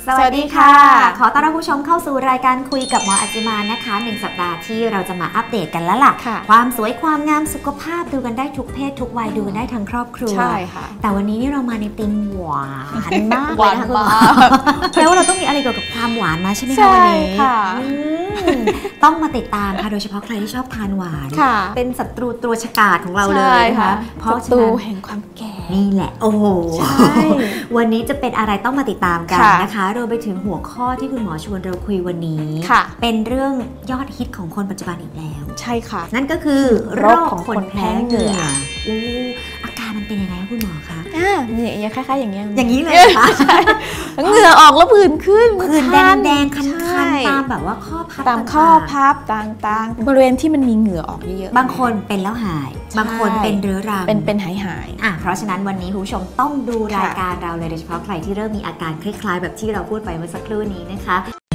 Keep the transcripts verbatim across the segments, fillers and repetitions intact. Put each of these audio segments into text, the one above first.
สวัสดีค่ะขอต้อนรับผู้ชมเข้าสู่รายการคุยกับหมออัจจิมานะคะหนึ่งสัปดาห์ที่เราจะมาอัปเดตกันแล้วล่ะความสวยความงามสุขภาพดูกันได้ทุกเพศทุกวัยดูกันได้ทั้งครอบครัวใช่ค่ะแต่วันนี้นี่เรามาในธีมหวานมากเลยนะคะคุณหมอแปลว่าเราต้องมีอะไรเกี่ยวกับความหวานมาใช่ไหมคะวันนี้ต้องมาติดตามค่ะโดยเฉพาะใครที่ชอบทานหวานเป็นศัตรูตัวฉกาจของเราเลยนะคะเพราะศัตรูแห่งความแก่นี่แหละโอ้โหวันนี้จะเป็นอะไรต้องมาติดตามกันนะคะรวมไปถึงหัวข้อที่คุณหมอชวนเราคุยวันนี้เป็นเรื่องยอดฮิตของคนปัจจุบันอีกแล้วใช่ค่ะนั่นก็คือโรคของคนแพ้เหงื่ออู้อาการมันเป็นยังไงคะคุณหมอคะอ่าเนี่ยคล้ายๆอย่างเงี้ยอย่างนี้เลยค่ะเหงื่อออกแล้วผื่นขึ้นผื่นแดงๆคันๆตามแบบว่าข้อพับตามข้อพับต่างๆบริเวณที่มันมีเหงื่อออกเยอะๆบางคนเป็นแล้วหายบางคนเป็นเรื้อรังเป็นเป็นหายหายอ่ะเพราะฉะนั้นวันนี้คุณผู้ชมต้องดูรายการเราเลยโดยเฉพาะใครที่เริ่มมีอาการคล้ายๆแบบที่เราพูดไปเมื่อสักครู่นี้นะคะ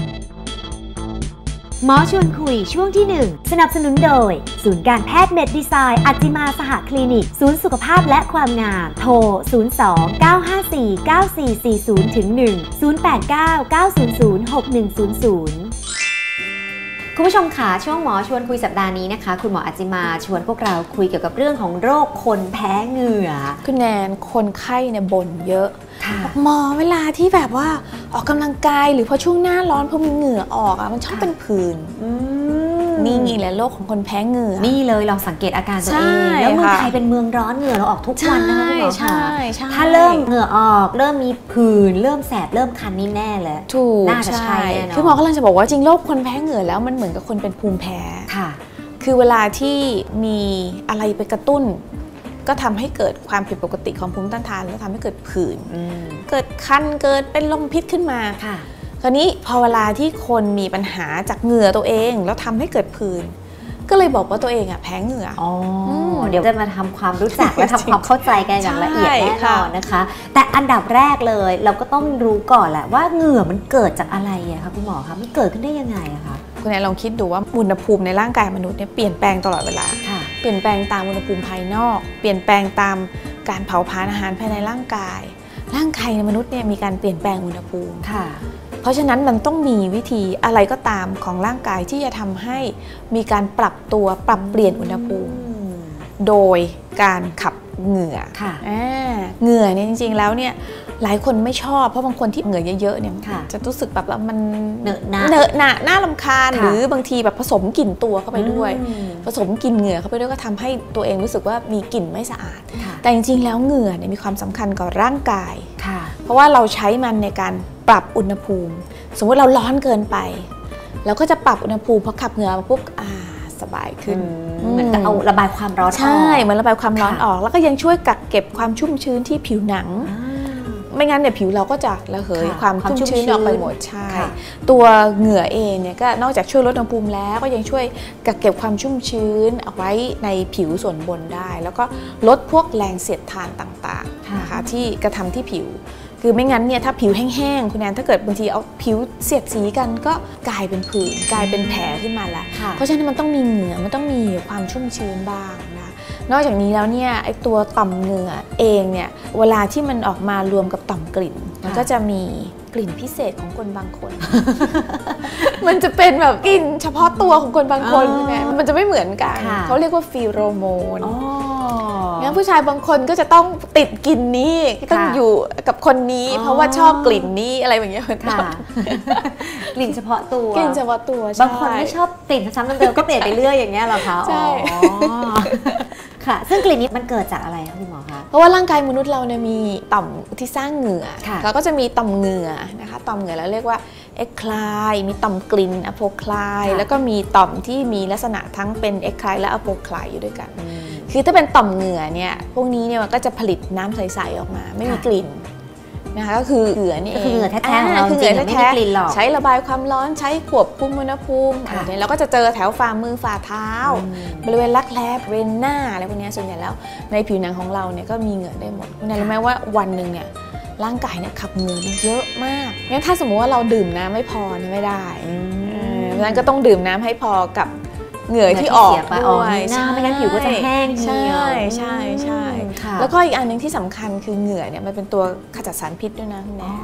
หมอชวนคุยช่วงที่หนึ่งสนับสนุนโดยศูนย์การแพทย์เมดดีไซน์อัจจิมาสหคลินิกศูนย์สุขภาพและความงามโทรศูนย์ สอง เก้า ห้า สี่ เก้า สี่ สี่ ศูนย์ หนึ่ง ศูนย์ แปด เก้า เก้า ศูนย์ ศูนย์ หก หนึ่ง ศูนย์ ศูนย์คุณผู้ชมค่ะช่วงหมอชวนคุยสัปดาห์นี้นะคะคุณหมออัจจิมาชวนพวกเราคุยเกี่ยวกับเรื่องของโรคคนแพ้เหงื่อคุณแนนคนไข้เนี่ยบ่นเยอะหมอเวลาที่แบบว่าออกกำลังกายหรือพอช่วงหน้าร้อนพอมีเหงื่อออกอ่ะมันชอบเป็นผื่นนี่ไงแหละโรคของคนแพ้เหงื่อนี่เลยลองสังเกตอาการตัวเองแล้วเมืองไทยเป็นเมืองร้อนเหงื่อเราออกทุกวันนะคะคุณหมอค่ะถ้าเริ่มเหงื่อออกเริ่มมีผื่นเริ่มแสบเริ่มคันนี่แน่เลยถูกน่าจะใช่แน่นอนคือหมอกำลังจะบอกว่าจริงโรคคนแพ้เหงื่อแล้วมันเหมือนกับคนเป็นภูมิแพ้ค่ะคือเวลาที่มีอะไรไปกระตุ้นก็ทำให้เกิดความผิดปกติของภูมิต้านทานแล้วทำให้เกิดผื่นเกิดคันเกิดเป็นลมพิษขึ้นมาค่ะคราวนี้พอเวลาที่คนมีปัญหาจากเหงื่อตัวเองแล้วทำให้เกิดผื่นก็เลยบอกว่าตัวเองอ่ะแพ้เหงื่ออ๋อเดี๋ยวจะมาทำความรู้จักและทำความเข้าใจกันอย่างละเอียดแน่นอนนะคะแต่อันดับแรกเลยเราก็ต้องรู้ก่อนแหละว่าเหงื่อมันเกิดจากอะไรอะคะคุณหมอคะมันเกิดขึ้นได้ยังไงอะคะคุณแอนลองคิดดูว่าอุณหภูมิในร่างกายมนุษย์เนี่ยเปลี่ยนแปลงตลอดเวลาเปลี่ยนแปลงตามอุณหภูมิภายนอกเปลี่ยนแปลงตามการเผาผลาญอาหารภายในร่างกายร่างกายในมนุษย์เนี่ยมีการเปลี่ยนแปลงอุณหภูมิค่ะเพราะฉะนั้นมันต้องมีวิธีอะไรก็ตามของร่างกายที่จะทำให้มีการปรับตัวปรับเปลี่ยนอุณหภูมิโดยการขับเหงื่อค่ะเหงื่อเนี่ยจริงๆแล้วเนี่ยหลายคนไม่ชอบเพราะบางคนที่เหงื่อเยอะๆเนี่ยจะรู้สึกแบบว่ามันเหนอะหนะเหนอะหนะน่ารำคาญหรือบางทีแบบผสมกลิ่นตัวเข้าไปด้วยผสมกลิ่นเหงื่อเข้าไปด้วยก็ทำให้ตัวเองรู้สึกว่ามีกลิ่นไม่สะอาดแต่จริงๆแล้วเหงื่อเนี่ยมีความสำคัญกับร่างกายเพราะว่าเราใช้มันในการปรับอุณหภูมิสมมติเราร้อนเกินไปเราก็จะปรับอุณหภูมิพอขับเหงื่อมาปุ๊บอ่าสบายขึ้นเหมือนกับเอาระบายความร้อนออกใช่เหมือนระบายความร้อนออกแล้วก็ยังช่วยกักเก็บความชุ่มชื้นที่ผิวหนังไม่งั้นเนี่ยผิวเราก็จะระเหยความชุ่มชื้นออกไปหมดใช่ตัวเหงื่อเองเนี่ยก็นอกจากช่วยลดอุณหภูมิแล้วก็ยังช่วยกักเก็บความชุ่มชื้นเอาไว้ในผิวส่วนบนได้แล้วก็ลดพวกแรงเสียดทานต่างๆนะคะที่กระทำที่ผิวคือไม่งั้นเนี่ยถ้าผิวแห้งๆคุณแอนถ้าเกิดบางทีเอาผิวเสียดสีกันก็กลายเป็นผื่นกลายเป็นแผลขึ้นมาแล้วเพราะฉะนั้นมันต้องมีเหงื่อมันต้องมีความชุ่มชื้นบ้างนะนอกจากนี้แล้วเนี่ยไอตัวต่อมเหงื่อเองเนี่ยเวลาที่มันออกมารวมกับต่อมกลิ่นมันก็จะมีกลิ่นพิเศษของคนบางคน มันจะเป็นแบบกลิ่นเฉพาะตัวของคนบางคนเนี่ยมันจะไม่เหมือนกันเขาเรียกว่าฟีโรโมนงั้นผู้ชายบางคนก็จะต้องติดกลิ่นนี้ต้องอยู่กับคนนี้เพราะว่าชอบกลิ่นนี้อะไรแบบนี้ค่ะกลิ่นเฉพาะตัวกลิ่นเฉพาะตัวบางคนไม่ชอบกลิ่นซ้ำๆเดิมๆก็เปลี่ยนไปเรื่อยอย่างเงี้ยหรอคะใช่ค่ะซึ่งกลิ่นนี้มันเกิดจากอะไรคะคุณหมอคะเพราะว่าร่างกายมนุษย์เราเนี่ยมีต่อมที่สร้างเหงื่อแล้วก็จะมีต่อมเหงื่อนะคะต่อมเหงื่อแล้วเรียกว่าเอ็กไคลมีต่อมกลิ่นอะโพไคลแล้วก็มีต่อมที่มีลักษณะทั้งเป็นเอ็กไคลและอะโพไคลอยู่ด้วยกันคือถ้าเป็นต่อมเหงื่อเนี่ยพวกนี้เนี่ยมันก็จะผลิตน้ำใสๆออกมาไม่มีกลิ่นนะคะก็คือเหงื่อนี่เองคือเหงื่อแท้ๆของเราจริงๆไม่มีกลิ่นหรอกใช้ระบายความร้อนใช้ควบคุมอุณหภูมิเนี่ยเราก็จะเจอแถวฝ่ามือฝ่าเท้าบริเวณรักแร้บริเวณหน้าอะไรพวกนี้ส่วนใหญ่แล้วในผิวหนังของเราเนี่ยก็มีเหงื่อได้หมดคุณรู้ไหมว่าวันหนึ่งเนี่ยร่างกายเนี่ยขับเหงื่อเยอะมากงั้นถ้าสมมติว่าเราดื่มน้ำไม่พอเนี่ยไม่ได้ดังนั้นก็ต้องดื่มน้ำให้พอกับเหงื่อที่ออกด้วยหน้าไม่งั้นผิวก็จะแห้งใช่ใช่ใช่แล้วก็อีกอันหนึ่งที่สำคัญคือเหงื่อเนี่ยมันเป็นตัวขจัดสารพิษด้วยนะคุณแม่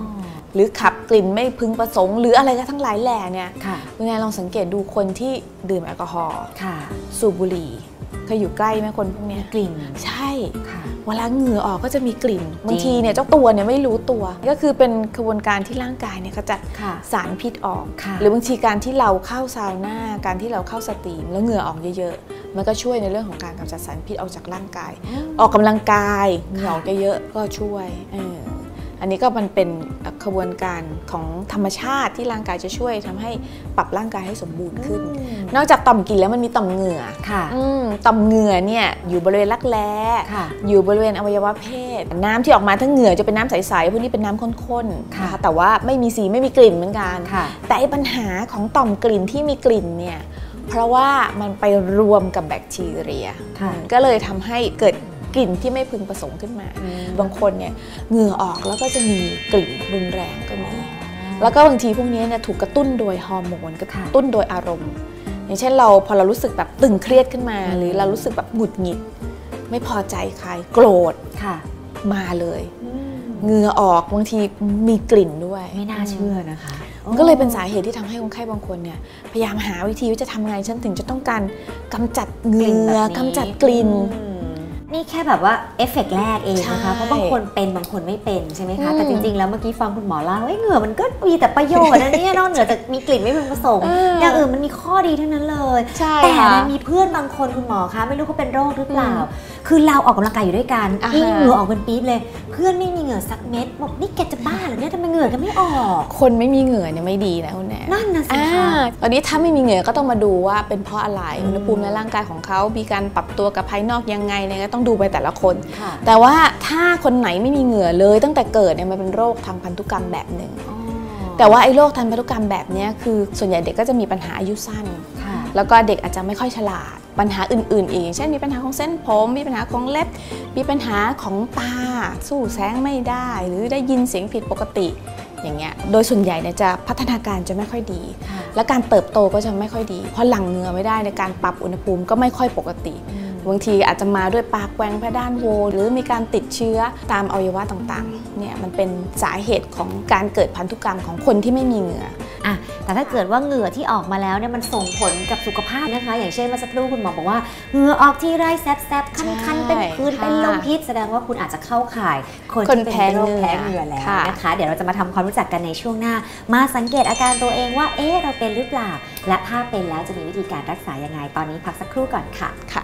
หรือขับกลิ่นไม่พึงประสงค์หรืออะไรก็ทั้งหลายแหล่เนี่ยคุณนายลองสังเกตดูคนที่ดื่มแอลกอฮอล์สูบบุหรี่เคยอยู่ใกล้ไหมคนพวกนี้กลิ่นใช่เวลาเหงื่อออกก็จะมีกลิ่นบางทีเนี่ยเจ้าตัวเนี่ยไม่รู้ตัวก็คือเป็นกระบวนการที่ร่างกายเนี่ยเขาจัดสารพิษออกหรือบางทีการที่เราเข้าซาวน่าการที่เราเข้าสตรีมแล้วเหงื่อออกเยอะๆมันก็ช่วยในเรื่องของการกำจัดสารพิษออกจากร่างกายออกกำลังกายเหงื่อออกเยอะๆก็ช่วยอันนี้ก็มันเป็นกระบวนการของธรรมชาติที่ร่างกายจะช่วยทำให้ปรับร่างกายให้สมบูรณ์ขึ้นนอกจากต่อมกลิ่นแล้วมันมีต่อมเหงื่อต่อมเหงื่อเนี่ยอยู่บริเวณรักแร้อยู่บริเวณอวัยวะเพศน้ำที่ออกมาทั้งเหงื่อจะเป็นน้ำใสๆพวกนี้เป็นน้ำข้นๆนะคะแต่ว่าไม่มีสีไม่มีกลิ่นเหมือนกันแต่ปัญหาของต่อมกลิ่นที่มีกลิ่นเนี่ยเพราะว่ามันไปรวมกับแบคทีเรียก็เลยทำให้เกิดกลิ่นที่ไม่พึงประสงค์ขึ้นมาบางคนเนี่ยเหงื่อออกแล้วก็จะมีกลิ่นรุนแรงก็มีแล้วก็บางทีพวกนี้เนี่ยถูกกระตุ้นโดยฮอร์โมนกระตุ้นโดยอารมณ์อย่างเช่นเราพอเรารู้สึกแบบตึงเครียดขึ้นมาหรือเรารู้สึกแบบหงุดหงิดไม่พอใจใครโกรธมาเลยเหงื่อออกบางทีมีกลิ่นด้วยไม่น่าเชื่อนะคะมันก็เลยเป็นสาเหตุที่ทำให้คนไข้บางคนเนี่ยพยายามหาวิธีว่าจะทำไงฉันถึงจะต้องการกำจัดเหงื่อกำจัดกลิ่นนี่แค่แบบว่าเอฟเฟกต์แรกเองนะคะเพราะบางคนเป็นบางคนไม่เป็นใช่ไหมคะแต่จริงๆแล้วเมื่อกี้ฟังคุณหมอเล่าเหงื่อมันก็มีแต่ประโยชน์นะเนี่ยนอกเหนือจากมีกลิ่นไม่พึงประสงค์อย่างอื่นมันมีข้อดีทั้งนั้นเลยแต่มันมีเพื่อนบางคนคุณหมอคะไม่รู้เขาเป็นโรคหรือเปล่าคือเราออกกำลังกายอยู่ด้วยกันนี่เหงื่อออกเป็นปี๊บเลยเพื่อนไม่มีเหงื่อสักเม็ดบอกนี่แกจะบ้าเหรอเนี่ยทำไมเหงื่อกันไม่ออกคนไม่มีเหงื่อเนี่ยไม่ดีนะคุณแม่นั่นนะสิคะตอนนี้ถ้าไม่มีเหงื่อก็ต้องมาดูว่าเป็นเพราะอะไรอุณหภูมิในร่างกายของเขามีการปรับตัวกับภายนอกยังไงเนี่ยก็ต้องดูไปแต่ละคนแต่ว่าถ้าคนไหนไม่มีเหงื่อเลยตั้งแต่เกิดเนี่ยมันเป็นโรคทางพันธุกรรมแบบหนึ่งแต่ว่าไอ้โรคทางพันธุกรรมแบบนี้คือส่วนใหญ่เด็กก็จะมีปัญหาอายุสั้นแล้วก็เด็กอาจจะไม่ค่อยฉลาดปัญหาอื่นๆอีกเช่นมีปัญหาของเส้นผมมีปัญหาของเล็บมีปัญหาของตาสู้แสงไม่ได้หรือได้ยินเสียงผิดปกติอย่างเงี้ยโดยส่วนใหญ่เนี่ยจะพัฒนาการจะไม่ค่อยดีและการเติบโตก็จะไม่ค่อยดีเพราะหลั่งเหงื่อไม่ได้ในการปรับอุณหภูมิก็ไม่ค่อยปกติบางทีอาจจะมาด้วยปากแหว่งเพดานโหวหรือมีการติดเชื้อตามอวัยวะต่างๆเนี่ยมันเป็นสาเหตุของการเกิดพันธุกรรมของคนที่ไม่มีเหงื่ออ่ะแต่ถ้าเกิดว่าเหงื่อที่ออกมาแล้วเนี่ยมันส่งผลกับสุขภาพนะคะอย่างเช่นเมื่อสักครู่คุณหมอบอกว่าเหงื่อออกที่ไรแซบๆคันๆเป็นผื่นเป็นลมพิษแสดงว่าคุณอาจจะเข้าข่ายคนที่เป็นโรคแพ้เหงื่อแล้วนะคะเดี๋ยวเราจะมาทำความรู้จักกันในช่วงหน้ามาสังเกตอาการตัวเองว่าเอ๊ะเราเป็นหรือเปล่าและถ้าเป็นแล้วจะมีวิธีการรักษายังไงตอนนี้พักสักครู่ก่อนค่ะค่ะ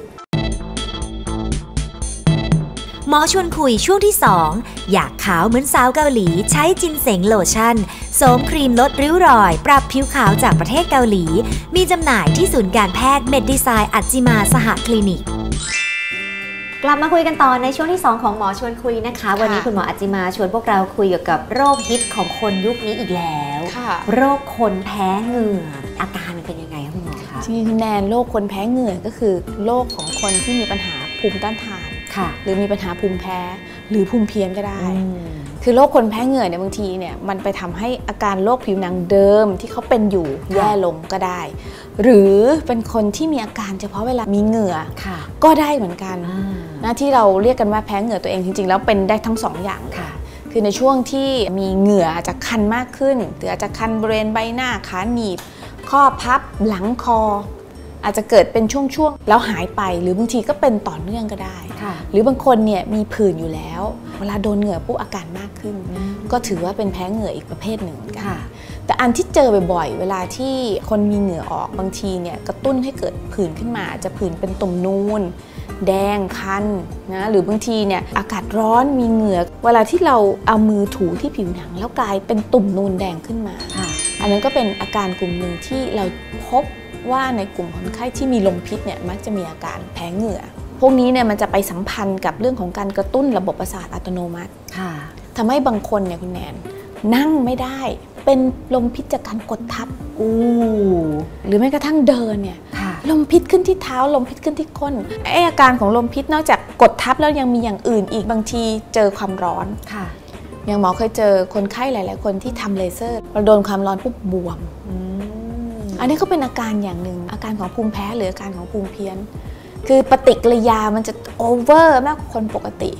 หมอชวนคุยช่วงที่สองอยากขาวเหมือนสาวเกาหลีใช้จินเส็งโลชั่นโสมครีมลดริ้วรอยปรับผิวขาวจากประเทศเกาหลีมีจำหน่ายที่ศูนย์การแพทย์เมดดีไซน์อัจจิมาสหคลินิกกลับมาคุยกันต่อในช่วงที่สองของหมอชวนคุยนะคะวันนี้คุณหมออัจจิมาชวนพวกเราคุยเกี่ยวกับโรคฮิตของคนยุคนี้อีกแล้วโรคคนแพ้เหงื่ออาการมันเป็นยังไงคะคุณหมอคะจริงๆแนนโรคคนแพ้เหงื่อก็คือโรคของคนที่มีปัญหาภูมิต้านทานหรือมีปัญหาภูมิแพ้หรือภูมิเพี้ยนก็ได้คือโรคคนแพ้เหงื่อเนี่ยบางทีเนี่ยมันไปทำให้อาการโรคผิวหนังเดิมที่เขาเป็นอยู่แย่ลงก็ได้หรือเป็นคนที่มีอาการเฉพาะเวลามีเหงื่อก็ได้เหมือนกันนะที่เราเรียกกันว่าแพ้เหงื่อตัวเองจริงๆแล้วเป็นได้ทั้งสองอย่างค่ะคือในช่วงที่มีเหงื่ออาจจะคันมากขึ้นหรืออาจจะคันบริเวณใบหน้าขาหนีบข้อพับหลังคออาจจะเกิดเป็นช่วงๆแล้วหายไปหรือบางทีก็เป็นต่อเนื่องก็ได้หรือบางคนเนี่ยมีผื่นอยู่แล้วเวลาโดนเหงื่อปุ๊บอาการมากขึ้นก็ถือว่าเป็นแพ้เหงื่ออีกประเภทหนึ่งค่ะแต่อันที่เจอบ่อยๆเวลาที่คนมีเหงื่อออกบางทีเนี่ยกระตุ้นให้เกิดผื่นขึ้นมาจะผื่นเป็นตุ่มนูนแดงคันนะหรือบางทีเนี่ยอากาศร้อนมีเหงื่อเวลาที่เราเอามือถูที่ผิวหนังแล้วกลายเป็นตุ่มนูนแดงขึ้นมาอันนั้นก็เป็นอาการกลุ่มหนึ่งที่เราพบว่าในกลุ่มคนไข้ที่มีลมพิษเนี่ยมักจะมีอาการแพ้เหงื่อพวกนี้เนี่ยมันจะไปสัมพันธ์กับเรื่องของการกระตุ้นระบบประสาทอัตโนมัติทำให้บางคนเนี่ยคุณแนนนั่งไม่ได้เป็นลมพิษจากการกดทับอู้หรือแม้กระทั่งเดินเนี่ยลมพิษขึ้นที่เท้าลมพิษขึ้นที่ก้นไออาการของลมพิษนอกจากกดทับแล้วยังมีอย่างอื่นอีกบางทีเจอความร้อนอย่างหมอเคยเจอคนไข้หลายๆคนที่ทำเลเซอร์พอโดนความร้อนปุ๊บบวมอันนี้ก็เป็นอาการอย่างหนึ่งอาการของภูมิแพ้หรืออาการของภูมิเพี้ยนคือปฏิกิริยามันจะโอเวอร์มากกว่าคนปกติ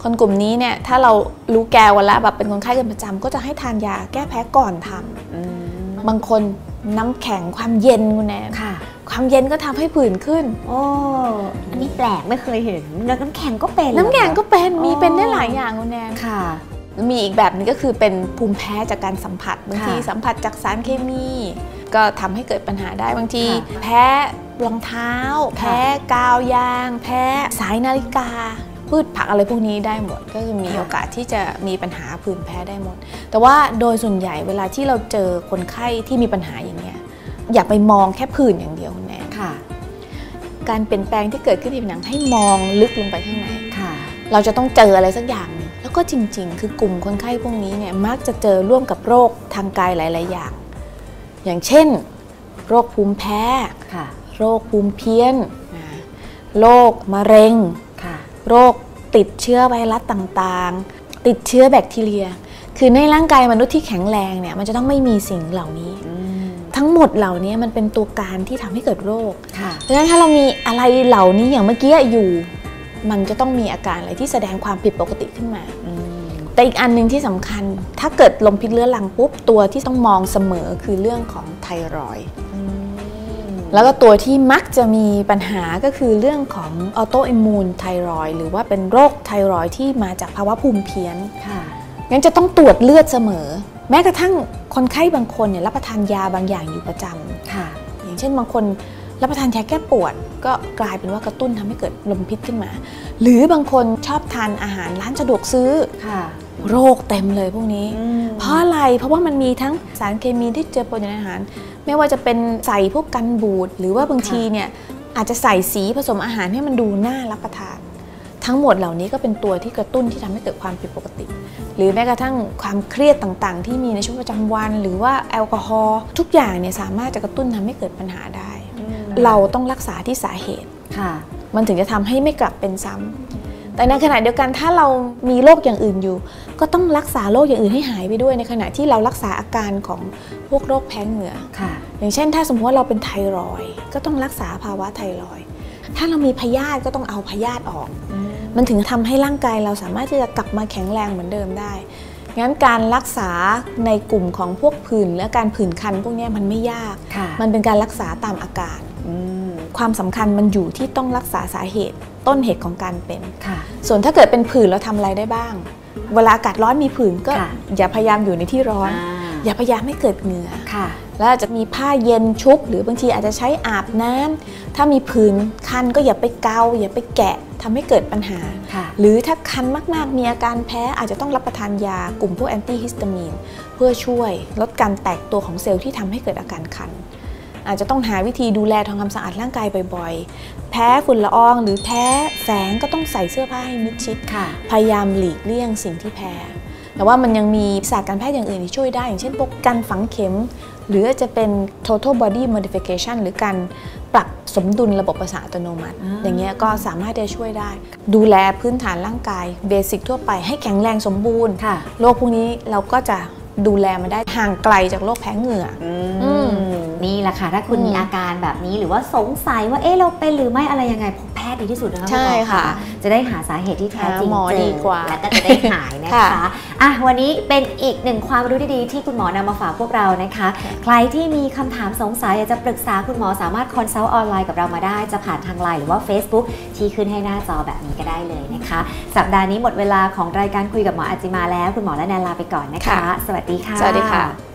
คนกลุ่มนี้เนี่ยถ้าเรารู้แกวันละแบบเป็นคนไข้กันประจำก็จะให้ทานยาแก้แพ้ก่อนทำบางคนน้ำแข็งความเย็นคุณแนนความเย็นก็ทำให้ผื่นขึ้นโอ้อันนี้แปลกไม่เคยเห็นแล้วน้ำแข็งก็เป็นน้ำแข็งก็เป็นมีเป็นได้หลายอย่างคุณแนนค่ะมีอีกแบบนึงก็คือเป็นภูมิแพ้จากการสัมผัสบางทีสัมผัสจากสารเคมีก็ทำให้เกิดปัญหาได้บางทีแพ้รองเท้าแพ้กาวยางแพ้สายนาฬิกาพืชผักอะไรพวกนี้ได้หมดก็คือมีโอกาสที่จะมีปัญหาผื่นแพ้ได้หมดแต่ว่าโดยส่วนใหญ่เวลาที่เราเจอคนไข้ที่มีปัญหาอย่างเงี้ยอย่าไปมองแค่ผื่นอย่างเดียวคุณแม่ค่ะการเปลี่ยนแปลงที่เกิดขึ้นในผิวหนังให้มองลึกลงไปข้างในค่ะเราจะต้องเจออะไรสักอย่างแล้วก็จริงๆคือกลุ่มคนไข้พวกนี้เนี่ยมักจะเจอร่วมกับโรคทางกายหลายๆอย่างอย่างเช่นโรคภูมิแพ้โรคภูมิเพี้ยนโรคมะเร็งโรคติดเชื้อไวรัสต่างๆติดเชื้อแบคทีเรียคือในร่างกายมนุษย์ที่แข็งแรงเนี่ยมันจะต้องไม่มีสิ่งเหล่านี้ทั้งหมดเหล่านี้มันเป็นตัวการที่ทำให้เกิดโรคเพราะฉะนั้นถ้าเรามีอะไรเหล่านี้อย่างเมื่อกี้อยู่มันจะต้องมีอาการอะไรที่แสดงความผิดปกติขึ้นมาแต่อีกอันหนึ่งที่สำคัญถ้าเกิดลมพิษเรื้อรังปุ๊บตัวที่ต้องมองเสมอคือเรื่องของไทรอยด์แล้วก็ตัวที่มักจะมีปัญหาก็คือเรื่องของออโตอิมมูนไทรอยด์หรือว่าเป็นโรคไทรอยด์ที่มาจากภาวะภูมิเพี้ยนงั้นจะต้องตรวจเลือดเสมอแม้กระทั่งคนไข้บางคนเนี่ยรับประทานยาบางอย่างอยู่ประจำอย่างเช่นบางคนรับประทานยาแก้ปวดก็กลายเป็นว่ากระตุ้นทำให้เกิดลมพิษขึ้นมาหรือบางคนชอบทานอาหารร้านสะดวกซื้อโรคเต็มเลยพวกนี้เพราะอะไรเพราะว่ามันมีทั้งสารเคมีที่เจือปนอยู่ในอาหารไม่ว่าจะเป็นใส่พวกกันบูดหรือว่าบางทีเนี่ยอาจจะใส่สีผสมอาหารให้มันดูน่ารับประทานทั้งหมดเหล่านี้ก็เป็นตัวที่กระตุ้นที่ทำให้เกิดความผิดปกติหรือแม้กระทั่งความเครียดต่างๆที่มีในชีวิตประจำวันหรือว่าแอลกอฮอล์ทุกอย่างเนี่ยสามารถจะกระตุ้นทำให้เกิดปัญหาได้เราต้องรักษาที่สาเหตุมันถึงจะทำให้ไม่กลับเป็นซ้ำแต่ในขณะเดียวกันถ้าเรามีโรคอย่างอื่นอยู่ก็ต้องรักษาโรคอย่างอื่นให้หายไปด้วยในขณะที่เรารักษาอาการของพวกโรคแพ้เหงื่ออย่างเช่นถ้าสมมติว่าเราเป็นไทรอยด์ก็ต้องรักษาภาวะไทรอยด์ถ้าเรามีพยาธิก็ต้องเอาพยาธิออกมันถึงทำให้ร่างกายเราสามารถที่จะกลับมาแข็งแรงเหมือนเดิมได้งั้นการรักษาในกลุ่มของพวกผื่นและการผื่นคันพวกนี้มันไม่ยากมันเป็นการรักษาตามอาการความสำคัญมันอยู่ที่ต้องรักษาสาเหตุต้นเหตุของการเป็นส่วนถ้าเกิดเป็นผื่นเราทำอะไรได้บ้างเวลาอากาศร้อนมีผื่นก็อย่าพยายามอยู่ในที่ร้อนอย่าพยายามให้เกิดเหงื่อแล้วอาจจะมีผ้าเย็นชุบหรือบางทีอาจจะใช้อาบน้ำถ้ามีผื่นคันก็อย่าไปเกาอย่าไปแกะทำให้เกิดปัญหาหรือถ้าคันมากๆมีอาการแพ้อาจจะต้องรับประทานยากลุ่มพวกแอนตี้ฮิสตามีนเพื่อช่วยลดการแตกตัวของเซลล์ที่ทำให้เกิดอาการคันอาจจะต้องหาวิธีดูแลทำความสะอาดร่างกายบ่อยๆแพ้ฝุ่นละอองหรือแพ้แสงก็ต้องใส่เสื้อผ้าให้มิดชิดพยายามหลีกเลี่ยงสิ่งที่แพ้แต่ว่ามันยังมีศาสตร์การแพทย์อย่างอื่นที่ช่วยได้อย่างเช่นพวกการฝังเข็มหรือจะเป็น total body modification หรือการปรับสมดุลระบบประสาทอัตโนมัติอย่างเงี้ยก็สามารถจะช่วยได้ดูแลพื้นฐานร่างกายเบสิกทั่วไปให้แข็งแรงสมบูรณ์โรคพวกนี้เราก็จะดูแลมาได้ห่างไกลจากโรคแพ้เหงื่อนี่แหละค่ะถ้าคุณมีอาการแบบนี้หรือว่าสงสัยว่าเอ๊ะเราเป็นหรือไม่อะไรยังไงพบแพทย์ดีที่สุดนะคะใช่ค่ะจะได้หาสาเหตุที่แท้จริงเจอและก็จะได้หายนะคะอ่ะวันนี้เป็นอีกหนึ่งความรู้ดีๆที่คุณหมอนำมาฝากพวกเรานะคะใครที่มีคำถามสงสัยอยากจะปรึกษาคุณหมอสามารถคอนซัลท์ออนไลน์กับเรามาได้จะผ่านทางไลน์หรือว่า Facebook ที่ขึ้นให้หน้าจอแบบนี้ก็ได้เลยนะคะสัปดาห์นี้หมดเวลาของรายการคุยกับหมออาจิมาแล้วคุณหมอและแนนลาไปก่อนนะคะสวัสดีค่ะสวัสดีค่ะ